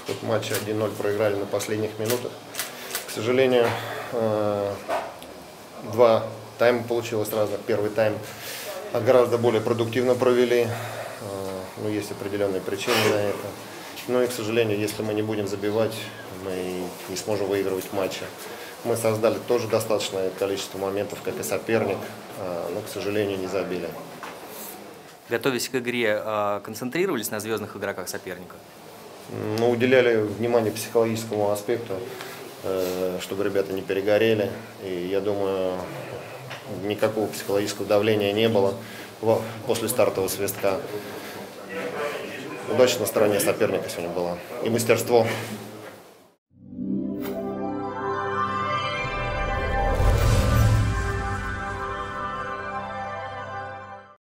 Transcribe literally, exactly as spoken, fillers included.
Тот матч один ноль проиграли на последних минутах. К сожалению, два тайма получилось разных. Первый тайм гораздо более продуктивно провели. Но есть определенные причины на это. Ну и, к сожалению, если мы не будем забивать, мы не сможем выигрывать матчи. Мы создали тоже достаточное количество моментов, как и соперник, но, к сожалению, не забили. Готовясь к игре, концентрировались на звездных игроках соперника? Мы уделяли внимание психологическому аспекту, чтобы ребята не перегорели. И я думаю, никакого психологического давления не было после стартового свистка. Удача на стороне соперника сегодня была. И мастерство.